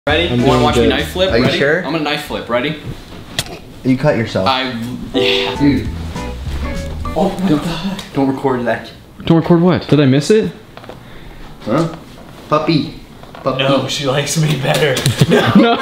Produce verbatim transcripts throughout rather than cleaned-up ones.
Ready? You wanna watch good. me knife flip? Are you Ready? sure? I'm gonna knife flip. Ready? You cut yourself. I. Yeah. Dude. Oh my god. Don't record that. Don't record what? Did I miss it? Huh? Puppy. Puppy. No, she likes me better. No.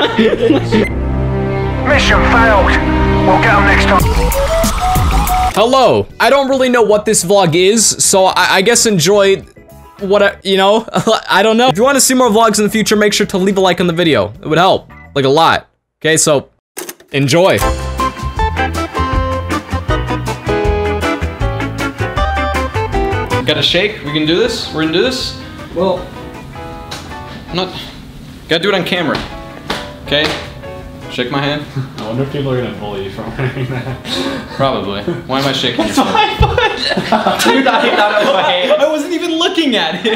Mission failed. We'll get them next time. Hello. I don't really know what this vlog is, so I, I guess enjoy what I, you know, I don't know. If you want to see more vlogs in the future, make sure to leave a like on the video. It would help, like a lot. Okay, so enjoy. Got a shake? We can do this? We're gonna do this? Well, I'm not. Gotta do it on camera. Okay? Shake my hand. I wonder if people are gonna bully you for wearing that. Probably. Why am I shaking your foot? Dude, I thought it was my hand. I wasn't even looking at it.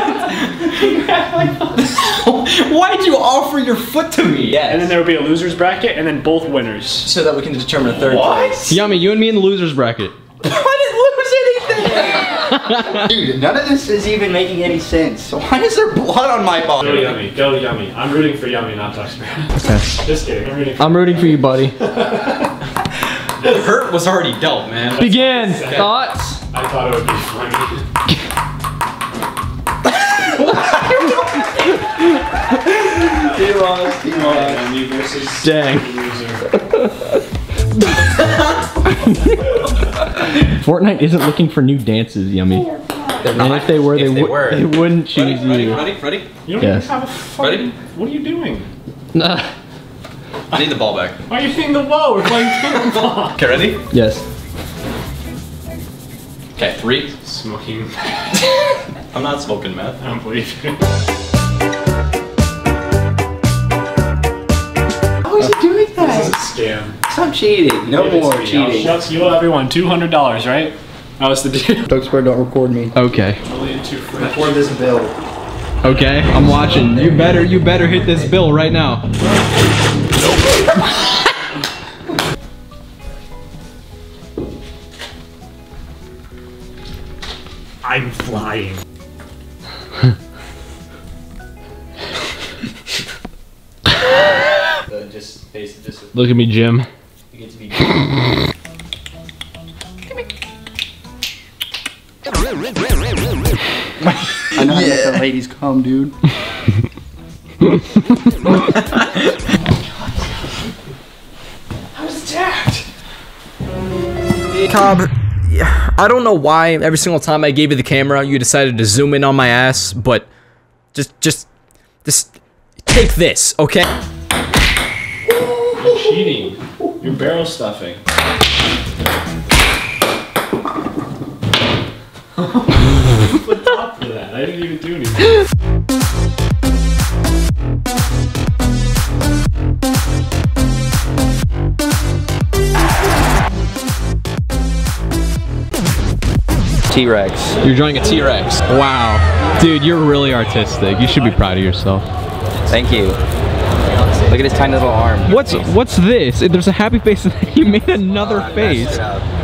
Why'd you offer your foot to me? Yes. And then there would be a loser's bracket, and then both winners. So that we can determine a third What? place. Yummy, you and me in the losers bracket. I didn't lose anything! Dude, none of this is even making any sense. Why is there blood on my body? Go Yummy, go Yummy. I'm rooting for Yummy, not TuxBird. Okay. Just kidding, I'm rooting for I'm rooting for you, buddy. The hurt was already dealt, man. Begin. Thoughts? I thought it would be funny. He lost, he lost. Yummy versus Dang. loser. Fortnite isn't looking for new dances, Yummy. And if they were, If they, they would. were. They wouldn't choose Ready, you. ready, ready, ready? You don't Yes. even have a fucking... Ready? What are you doing? Nah. I need the ball back. Why are you hitting the wall? We're playing ping pong. Okay, ready? Yes. Okay, three. Smoking. I'm not smoking meth. I don't believe you. How is he doing that? This is a scam. Stop cheating. No Give it more to me. cheating. I'll, you owe everyone two hundred dollars, right? That was the deal. TuxBird, don't record me. Okay. Only in two friends. Record this bill. Okay. I'm watching. You better. You better hit this bill right now. I'm flying. Uh, just face it this way. Look at me, Jim. You get to be. I know how to make the ladies come, dude. I was attacked. Cobb, I don't know why every single time I gave you the camera, you decided to zoom in on my ass, but just, just, just take this, okay? You're cheating. You're barrel stuffing. Put top for that. I didn't even do anything. T-Rex. You're drawing a T-Rex. Wow. Dude, you're really artistic. You should be proud of yourself. Thank you. Look at his tiny little arm. What's what's this? There's a happy face and then you made another Oh, face.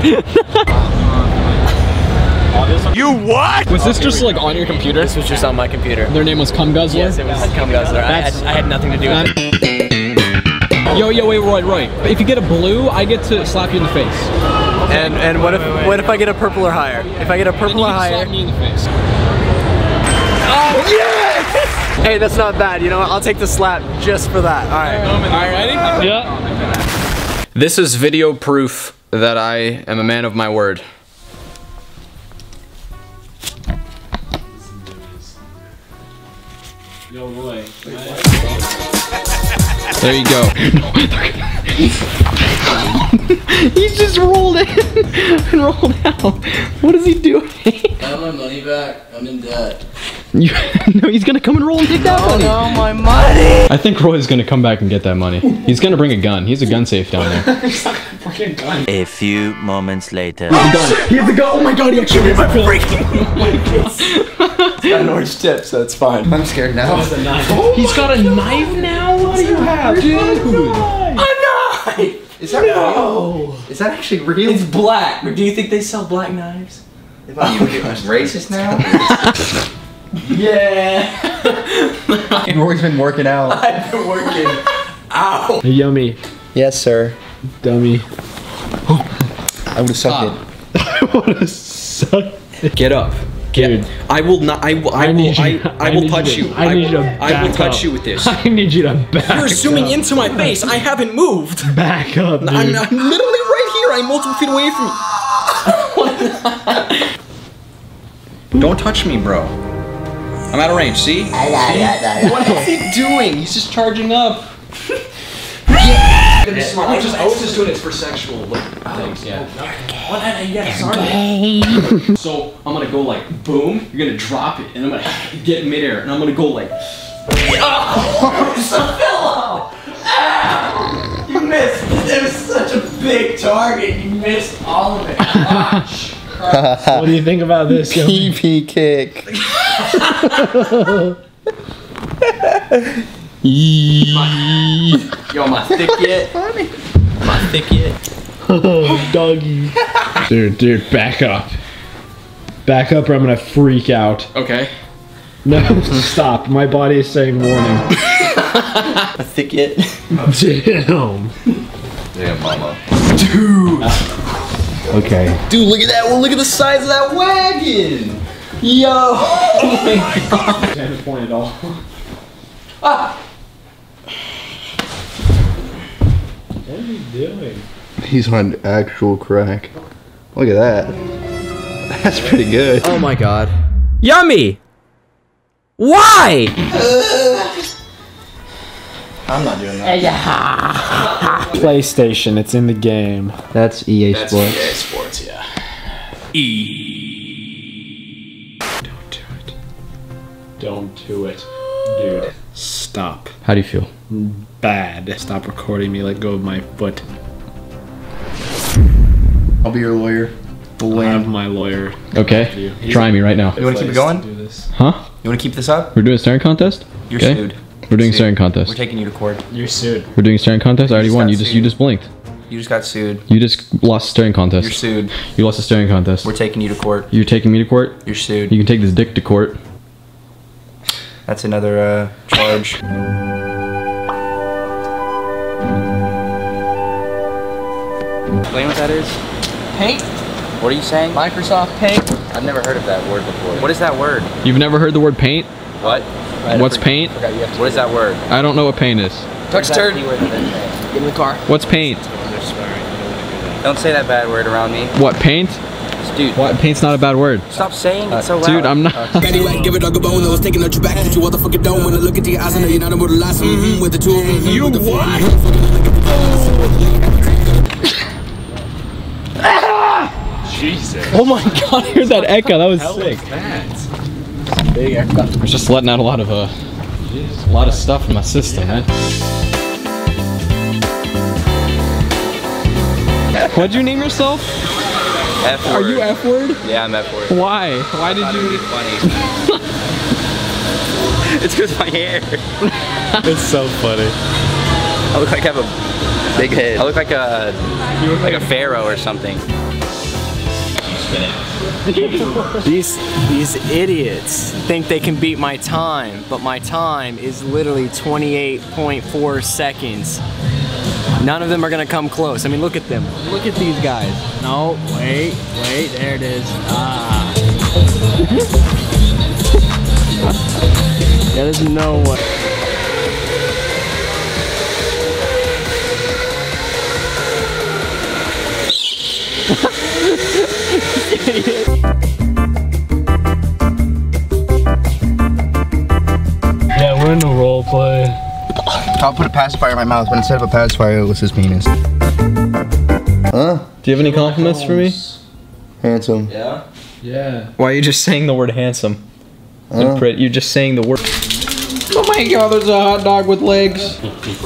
You what? Was this just like on your computer? This was just on my computer. Their name was Cum Guzzler? Yes, it was Cum Guzzler. I had, I had nothing to do with it. Yo, yo, wait, Roy, Roy. If you get a blue, I get to slap you in the face. And and what if what if I get a purple or higher? If I get a Then purple you or can higher. slap me in the face. Oh yes! Hey, that's not bad. You know what? I'll take the slap just for that. All right. All right, ready? Yeah. This is video proof that I am a man of my word. Yo, Roy. There you go. He just rolled in and rolled out. What is he doing? I want my money back. I'm in debt. You, no, he's gonna come and roll and take that money. Oh, my money! I think Roy's gonna come back and get that money. He's gonna bring a gun. He's a gun safe down there. Fucking gun. A few moments later. He has a gun. He has a gun. Oh my god, he actually made my freaking. It's got an orange tip, so it's fine. I'm scared now. That's a knife. He's got a knife now? What do you have, dude? A knife! Is that real? Is that actually real? It's black. Do you think they sell black knives? Oh my gosh, racist now? Yeah. Roy's been working out. I've been working out. Hey, Yummy. Yes, sir. Dummy. I would have sucked Ah. it. I wanna suck. Get up. Get. Dude. I will not. I will. I, I will. need you- I, I I will need touch you you. to- I need will, you to I will back touch up. you with this. I need you to back You're zooming up. into my face. I haven't moved. Back up, dude. I'm, I'm literally right here. I'm multiple feet away from you. Don't touch me, bro. I'm out of range. See? See? What is he doing? He's just charging up. Yeah. Be smart. I was just, I was just doing it for sexual like, things. Yeah. So I'm gonna go like boom. You're gonna drop it, and I'm gonna get midair, and I'm gonna go like. You missed. It was such a big target. You missed all of it. Watch. What do you think about this, Yummy? P P kick. Yo, my thick yet? My thick yet? Oh, doggy. Dude, dude, back up. Back up or I'm gonna freak out. Okay. No, stop. My body is saying warning. A thick it. Damn. Damn, mama. Dude. Okay. Dude, look at that one. Look at the size of that wagon. Yo. Oh my god. I haven't pointed at all. Ah. What are you doing? He's on actual crack. Look at that. That's pretty good. Oh my god. Yummy! Why? I'm not doing that. PlayStation, it's in the game. That's E A Sports. E A Sports, yeah. E. Don't do it. Don't do it, dude. Stop. How do you feel? Bad. Stop recording me. Let go of my foot. I'll be your lawyer. I'll have my lawyer. Okay. Try me right now. You want to keep it going? Do this. Huh? You want to keep this up? We're doing a staring contest? You're Okay. sued. We're doing a Sued. staring contest. We're taking you to court. You're sued. We're doing a staring contest? I already just won. got You just you sued. just blinked. You just got sued. You just lost a staring contest. You're sued. You lost a staring contest. We're taking you to court. You're taking me to court? You're sued. You can take this dick to court. That's another uh, charge. Explain what that is. Paint. What are you saying? Microsoft Paint. I've never heard of that word before. What is that word? You've never heard the word paint? What? What's paint? What is that word? I don't know what paint is. TuxBird. Get in the car. What's paint? Don't say that bad word around me. What, paint? Dude, What? Paint's not a bad word. stop saying it so loud. Dude, I'm not. Anyway, give it a bone. I was taking out your back, but you motherfucking don't. When I look into your eyes, I know you're not able to lie. Mm-hmm, with the two of them. You what? Jesus. Oh my god, I heard that echo. That was sick. That. Big echo. I was just letting out a lot of uh, a lot of stuff in my system, man. What'd you name yourself? F word. Are you F word? Yeah, I'm F word. Why? Why did you? Funny. It's because my hair. It's so funny. I look like I have a big head. I look like a you look like a pharaoh or something. These these idiots think they can beat my time, but my time is literally twenty-eight point four seconds. None of them are gonna come close. I mean, look at them. Look at these guys. No, wait, wait, there it is. Ah. Yeah, there's no way. Yeah, we're in the role play. I'll put a pacifier in my mouth, but instead of a pacifier, it was his penis. Huh? Do you have any compliments for me? Handsome. Yeah? Yeah. Why are you just saying the word handsome? Huh? Pretty. You're just saying the word. Oh my god, there's a hot dog with legs.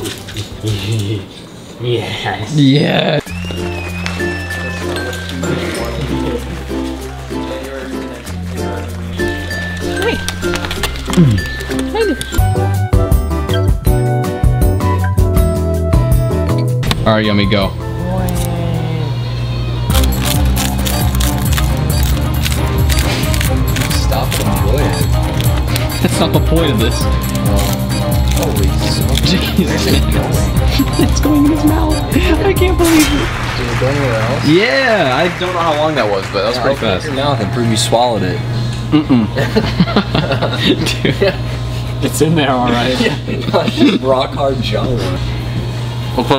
Yes. Yeah. All right, Yummy, go. Stop enjoying it. That's not the point of this. Holy Jesus. It's going in his mouth. I can't believe it. Did it go anywhere else? Yeah, I don't know how long that was, but that was Yeah, pretty open fast. your mouth and prove you swallowed it. Mm-mm. Dude, it's in there, all right. Just rock hard jaw. What?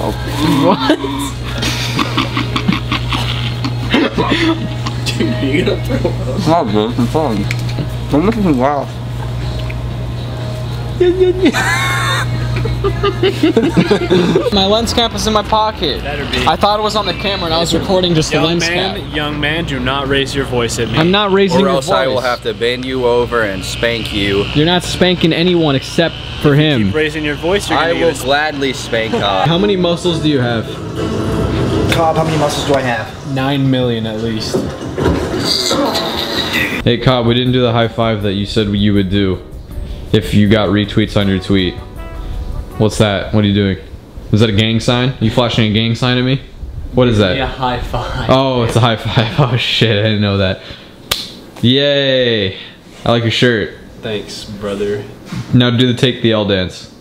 Dude, you gonna throw up? It's not good. It's fun. I'm making me laugh. My lens cap is in my pocket. Better be. I thought it was on the camera and I was recording just the Young lens man, cap. young man, do not raise your voice at me. I'm not raising Or your else voice. I will have to bend you over and spank you. You're not spanking anyone except for him. Keep raising your voice, you're I gonna will get a gladly spank Cobb. How many muscles do you have? Cobb, how many muscles do I have? Nine million at least. Hey Cobb, we didn't do the high five that you said you would do if you got retweets on your tweet. What's that? What are you doing? Is that a gang sign? You flashing a gang sign at me? What is that? Yeah, high five. Oh, it's a high five. Oh shit, I didn't know that. Yay! I like your shirt. Thanks, brother. Now do the take the L dance.